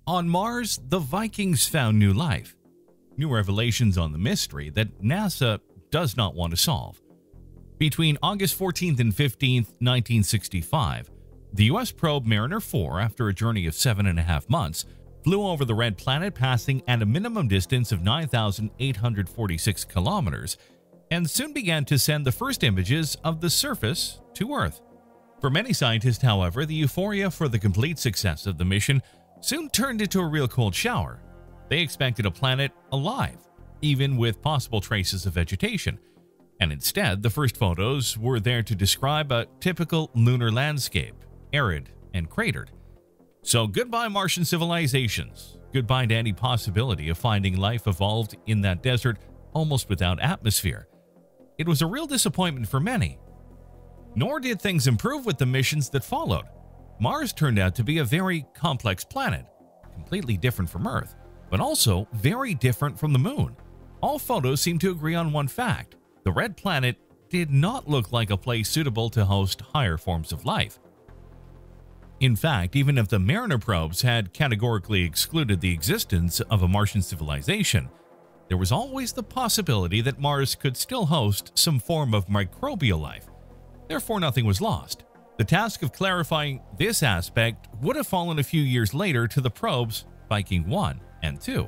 On Mars, the Vikings found new life. New revelations on the mystery that NASA does not want to solve. Between August 14th and 15th, 1965, the U.S. probe Mariner 4, after a journey of 7.5 months, flew over the red planet, passing at a minimum distance of 9,846 kilometers, and soon began to send the first images of the surface to Earth. For many scientists, however, the euphoria for the complete success of the mission soon turned into a real cold shower. They expected a planet alive, even with possible traces of vegetation, and instead, the first photos were there to describe a typical lunar landscape, arid and cratered. So goodbye Martian civilizations, goodbye to any possibility of finding life evolved in that desert almost without atmosphere. It was a real disappointment for many. Nor did things improve with the missions that followed. Mars turned out to be a very complex planet, completely different from Earth, but also very different from the Moon. All photos seem to agree on one fact: the red planet did not look like a place suitable to host higher forms of life. In fact, even if the Mariner probes had categorically excluded the existence of a Martian civilization, there was always the possibility that Mars could still host some form of microbial life. Therefore, nothing was lost. The task of clarifying this aspect would have fallen a few years later to the probes Viking 1 and 2.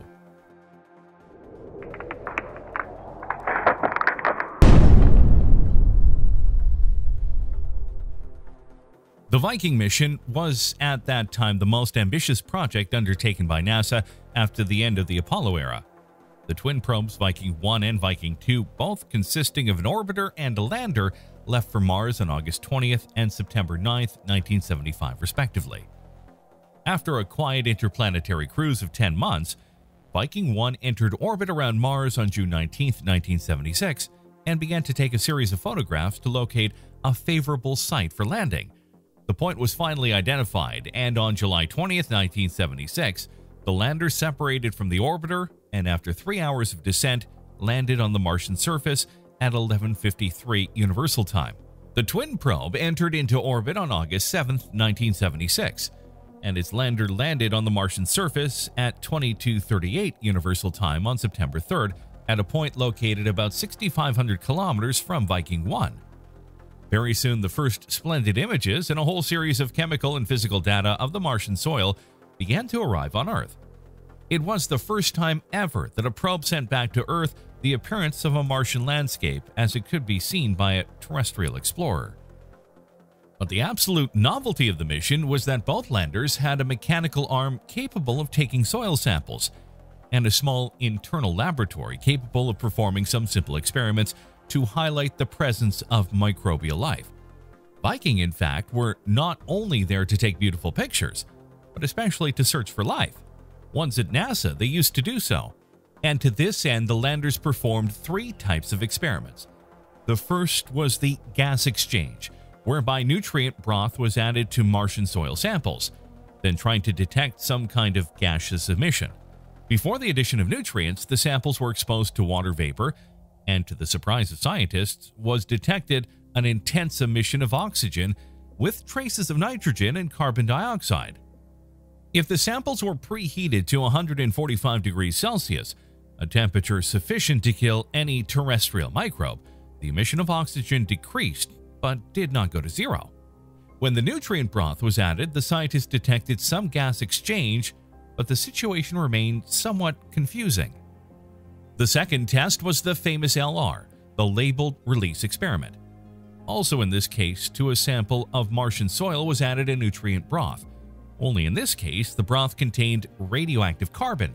The Viking mission was at that time the most ambitious project undertaken by NASA after the end of the Apollo era. The twin probes Viking 1 and Viking 2, both consisting of an orbiter and a lander, left for Mars on August 20th and September 9th, 1975 respectively. After a quiet interplanetary cruise of 10 months, Viking 1 entered orbit around Mars on June 19th, 1976 and began to take a series of photographs to locate a favorable site for landing. The point was finally identified, and on July 20th, 1976, the lander separated from the orbiter and after 3 hours of descent landed on the Martian surface at 11:53 Universal Time. The twin probe entered into orbit on August 7th, 1976, and its lander landed on the Martian surface at 22:38 Universal Time on September 3rd at a point located about 6,500 kilometers from Viking 1. Very soon, the first splendid images and a whole series of chemical and physical data of the Martian soil began to arrive on Earth. It was the first time ever that a probe sent back to Earth the appearance of a Martian landscape as it could be seen by a terrestrial explorer. But the absolute novelty of the mission was that both landers had a mechanical arm capable of taking soil samples and a small internal laboratory capable of performing some simple experiments to highlight the presence of microbial life. Viking, in fact, were not only there to take beautiful pictures, but especially to search for life. Once at NASA, they used to do so. And to this end, the landers performed 3 types of experiments. The first was the gas exchange, whereby nutrient broth was added to Martian soil samples, then trying to detect some kind of gaseous emission. Before the addition of nutrients, the samples were exposed to water vapor, and to the surprise of scientists, was detected an intense emission of oxygen with traces of nitrogen and carbon dioxide. If the samples were preheated to 145 degrees Celsius, a temperature sufficient to kill any terrestrial microbe, the emission of oxygen decreased but did not go to zero. When the nutrient broth was added, the scientists detected some gas exchange, but the situation remained somewhat confusing. The second test was the famous LR, the labeled release experiment. Also in this case, to a sample of Martian soil was added a nutrient broth. Only in this case, the broth contained radioactive carbon.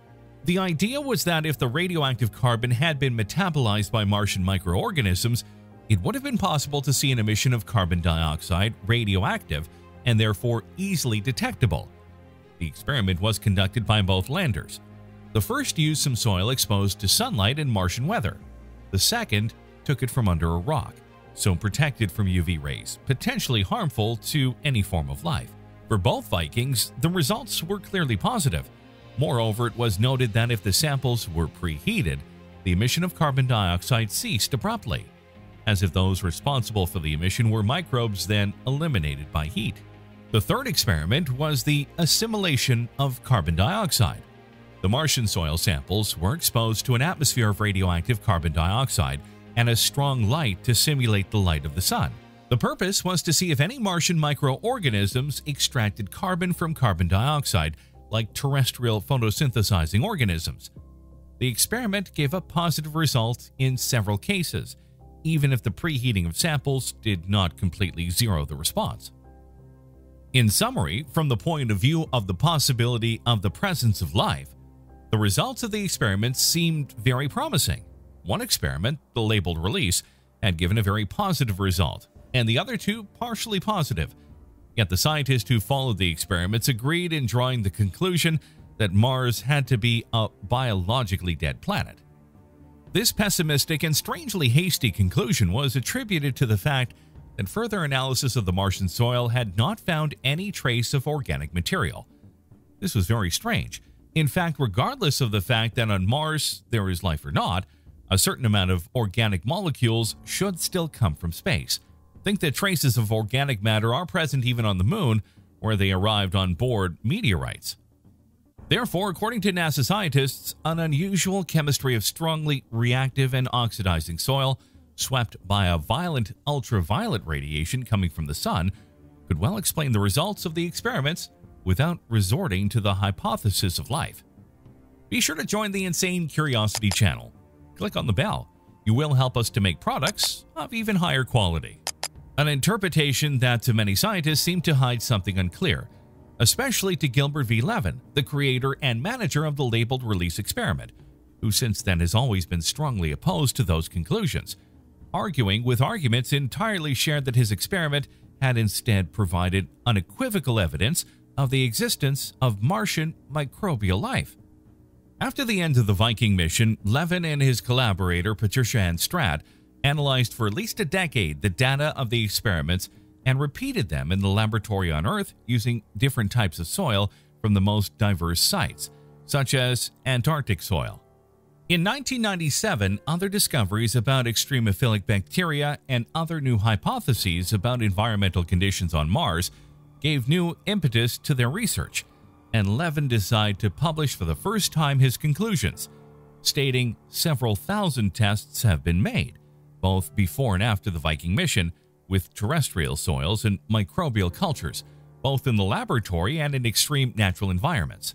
The idea was that if the radioactive carbon had been metabolized by Martian microorganisms, it would have been possible to see an emission of carbon dioxide, radioactive, and therefore easily detectable. The experiment was conducted by both landers. The first used some soil exposed to sunlight and Martian weather. The second took it from under a rock, so protected from UV rays, potentially harmful to any form of life. For both Vikings, the results were clearly positive. Moreover, it was noted that if the samples were preheated, the emission of carbon dioxide ceased abruptly, as if those responsible for the emission were microbes then eliminated by heat. The third experiment was the assimilation of carbon dioxide. The Martian soil samples were exposed to an atmosphere of radioactive carbon dioxide and a strong light to simulate the light of the sun. The purpose was to see if any Martian microorganisms extracted carbon from carbon dioxide, like terrestrial photosynthesizing organisms. The experiment gave a positive result in several cases, even if the preheating of samples did not completely zero the response. In summary, from the point of view of the possibility of the presence of life, the results of the experiments seemed very promising. One experiment, the labeled release, had given a very positive result, and the other two partially positive. Yet the scientists who followed the experiments agreed in drawing the conclusion that Mars had to be a biologically dead planet. This pessimistic and strangely hasty conclusion was attributed to the fact that further analysis of the Martian soil had not found any trace of organic material. This was very strange. In fact, regardless of the fact that on Mars there is life or not, a certain amount of organic molecules should still come from space. Think that traces of organic matter are present even on the Moon, where they arrived on board meteorites. Therefore, according to NASA scientists, an unusual chemistry of strongly reactive and oxidizing soil, swept by a violent ultraviolet radiation coming from the sun, could well explain the results of the experiments without resorting to the hypothesis of life. Be sure to join the Insane Curiosity channel. Click on the bell. You will help us to make products of even higher quality. An interpretation that to many scientists seemed to hide something unclear, especially to Gilbert V. Levin, the creator and manager of the labeled release experiment, who since then has always been strongly opposed to those conclusions, arguing with arguments entirely shared that his experiment had instead provided unequivocal evidence of the existence of Martian microbial life. After the end of the Viking mission, Levin and his collaborator Patricia Ann Stratt analyzed for at least a decade the data of the experiments and repeated them in the laboratory on Earth using different types of soil from the most diverse sites, such as Antarctic soil. In 1997, other discoveries about extremophilic bacteria and other new hypotheses about environmental conditions on Mars gave new impetus to their research, and Levin decided to publish for the first time his conclusions, stating several thousand tests have been made, both before and after the Viking mission, with terrestrial soils and microbial cultures, both in the laboratory and in extreme natural environments.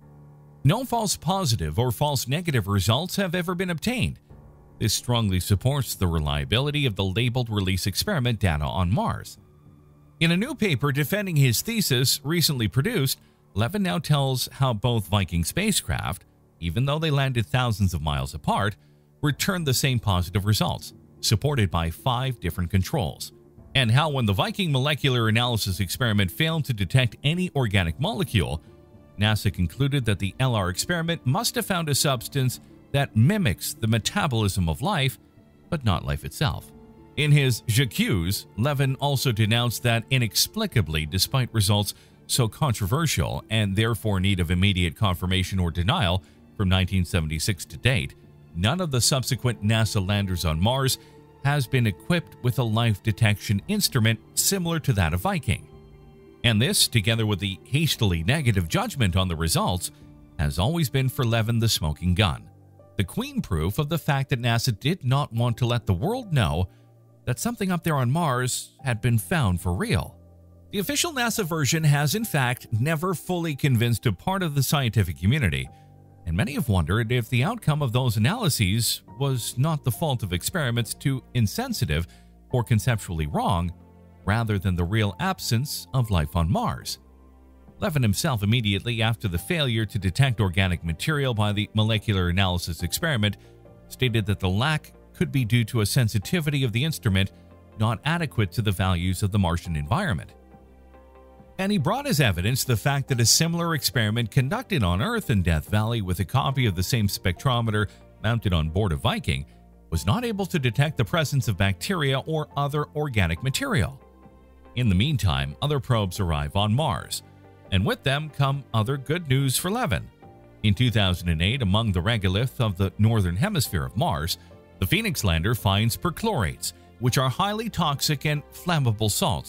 No false positive or false negative results have ever been obtained. This strongly supports the reliability of the labeled release experiment data on Mars. In a new paper defending his thesis recently produced, Levin now tells how both Viking spacecraft, even though they landed thousands of miles apart, returned the same positive results, supported by 5 different controls, and how when the Viking molecular analysis experiment failed to detect any organic molecule, NASA concluded that the LR experiment must have found a substance that mimics the metabolism of life, but not life itself. In his J'accuse, Levin also denounced that inexplicably, despite results so controversial and therefore in need of immediate confirmation or denial from 1976 to date, none of the subsequent NASA landers on Mars has been equipped with a life detection instrument similar to that of Viking. And this, together with the hastily negative judgment on the results, has always been for Levin the smoking gun, the queen proof of the fact that NASA did not want to let the world know that something up there on Mars had been found for real. The official NASA version has in fact never fully convinced a part of the scientific community, and many have wondered if the outcome of those analyses was not the fault of experiments too insensitive or conceptually wrong, rather than the real absence of life on Mars. Levin himself, immediately after the failure to detect organic material by the molecular analysis experiment, stated that the lack could be due to a sensitivity of the instrument not adequate to the values of the Martian environment. And he brought as evidence the fact that a similar experiment conducted on Earth in Death Valley with a copy of the same spectrometer mounted on board a Viking was not able to detect the presence of bacteria or other organic material. In the meantime, other probes arrive on Mars, and with them come other good news for Levin. In 2008, among the regolith of the northern hemisphere of Mars, the Phoenix lander finds perchlorates, which are highly toxic and flammable salts,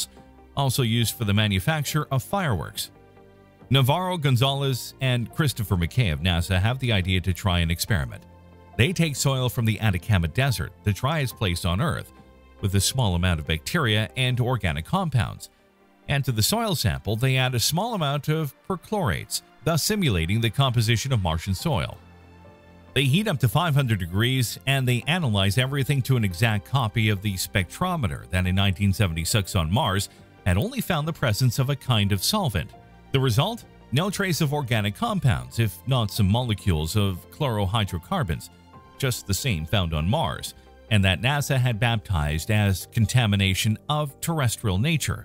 also used for the manufacture of fireworks. Navarro, Gonzalez, and Christopher McKay of NASA have the idea to try an experiment. They take soil from the Atacama Desert, the driest place on Earth, with a small amount of bacteria and organic compounds. And to the soil sample, they add a small amount of perchlorates, thus simulating the composition of Martian soil. They heat up to 500 degrees, and they analyze everything to an exact copy of the spectrometer that in 1976 on Mars had only found the presence of a kind of solvent. The result? No trace of organic compounds, if not some molecules of chlorohydrocarbons, just the same found on Mars, and that NASA had baptized as contamination of terrestrial nature.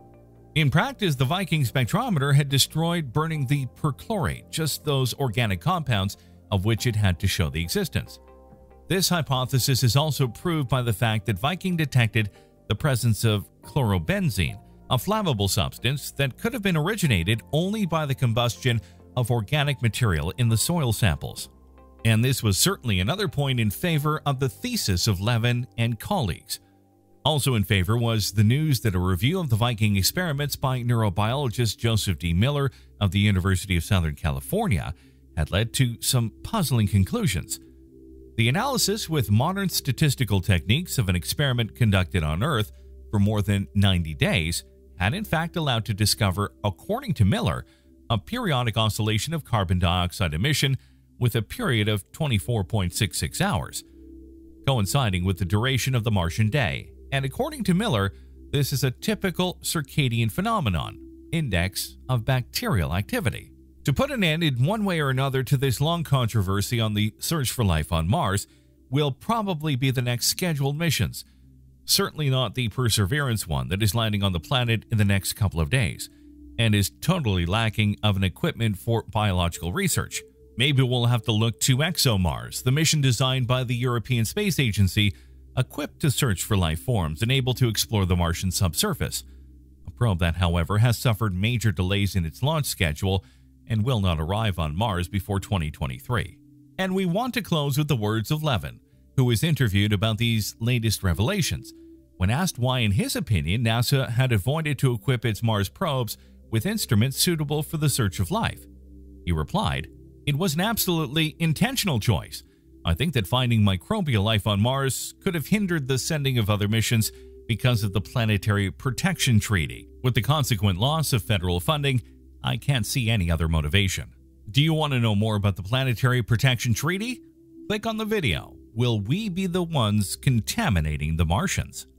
In practice, the Viking spectrometer had destroyed burning the perchlorate, just those organic compounds of which it had to show the existence. This hypothesis is also proved by the fact that Viking detected the presence of chlorobenzene, a flammable substance that could have been originated only by the combustion of organic material in the soil samples. And this was certainly another point in favor of the thesis of Levin and colleagues. Also in favor was the news that a review of the Viking experiments by neurobiologist Joseph D. Miller of the University of Southern California had led to some puzzling conclusions. The analysis with modern statistical techniques of an experiment conducted on Earth for more than 90 days had in fact allowed to discover, according to Miller, a periodic oscillation of carbon dioxide emission with a period of 24.66 hours, coinciding with the duration of the Martian day. And according to Miller, this is a typical circadian phenomenon, index of bacterial activity. To put an end in one way or another to this long controversy on the search for life on Mars will probably be the next scheduled missions. Certainly not the Perseverance one that is landing on the planet in the next couple of days, and is totally lacking of an equipment for biological research. Maybe we'll have to look to ExoMars, the mission designed by the European Space Agency, equipped to search for life forms and able to explore the Martian subsurface. A probe that, however, has suffered major delays in its launch schedule and will not arrive on Mars before 2023. And we want to close with the words of Levin, who was interviewed about these latest revelations. When asked why, in his opinion, NASA had avoided to equip its Mars probes with instruments suitable for the search of life, he replied, "It was an absolutely intentional choice. I think that finding microbial life on Mars could have hindered the sending of other missions because of the Planetary Protection Treaty. With the consequent loss of federal funding, I can't see any other motivation." Do you want to know more about the Planetary Protection Treaty? Click on the video. Will we be the ones contaminating the Martians?